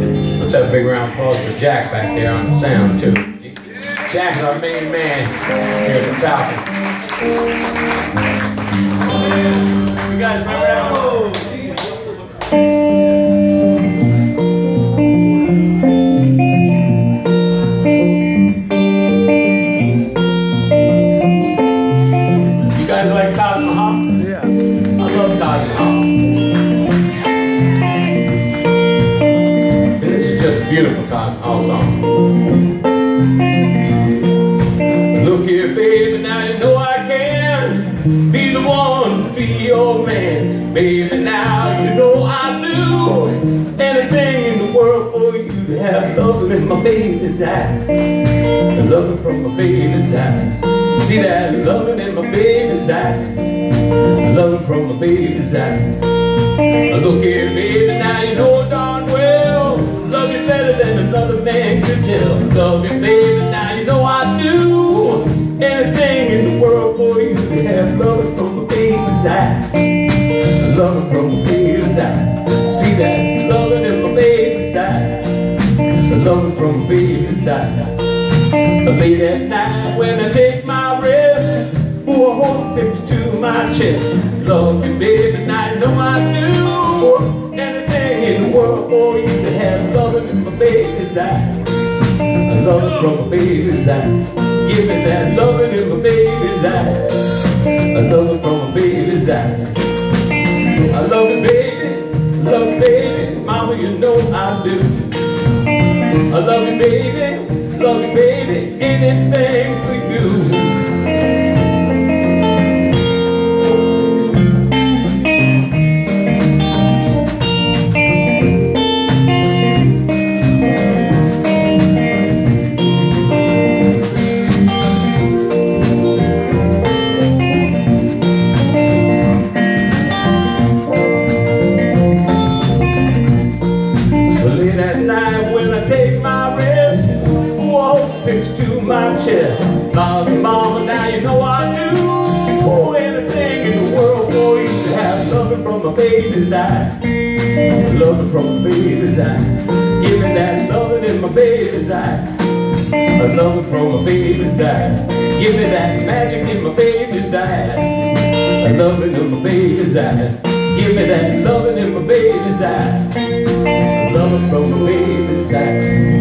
Let's have a big round of applause for Jack back there on the sound too. Jack's our main man here at the Falcon. You guys remember that? You guys like Taj Mahal? Yeah. I love Taj Mahal. And this is just a beautiful Taj Mahal song. Look here, baby, now you know I can be the one to be your man. Baby, now you know I do anything in the world for you to have loving in my baby's eyes. Loving from my baby's eyes. See that loving in my baby's eyes. Loving from my baby's eyes. Look here, baby, now you know darn well love you better than another man could tell. Love you, baby, now you know I do anything in the world for you to have loving from my baby's eyes. Loving from my baby's eyes. See that loving in my baby's eyes. Loving from my baby's eyes. Late at night when I take my rest, ooh, I hold a picture to my chest. Love you, baby, now you know I do anything in the world for you to have loving in my baby's eyes. Loving from my baby's eyes. Give me that loving in my baby's eyes. Loving from my baby's eyes. I love you, baby, mama, you know I do. I love you, baby, anything for you. Late at night when I take my rest, picture to my chest. Love you, mama, now you know I do anything in the world for you to have loving from my baby's eye. Loving from my baby's eye. Give me that loving in my baby's eye. Loving from my baby's eye. Give me that magic in my baby's eyes. Loving in my baby's eyes. Give me that loving in my baby's eye. Loving from my baby's eye.